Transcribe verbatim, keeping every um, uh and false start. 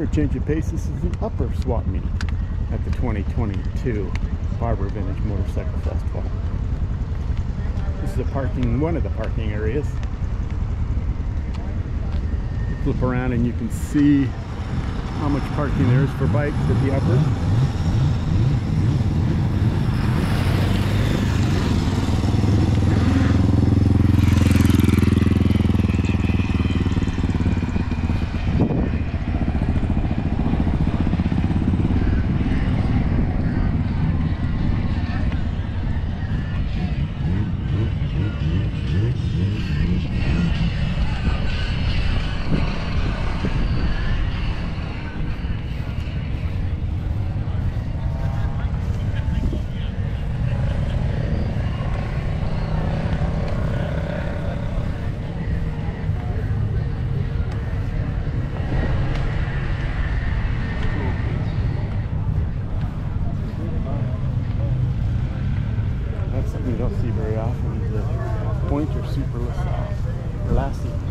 a change of pace. This is an upper swap meet at the twenty twenty-two Barber Vintage Motorcycle Festival. This is a parking, one of the parking areas. You flip around and you can see how much parking there is for bikes at the upper. Something you don't see very often is a pointer super lassie.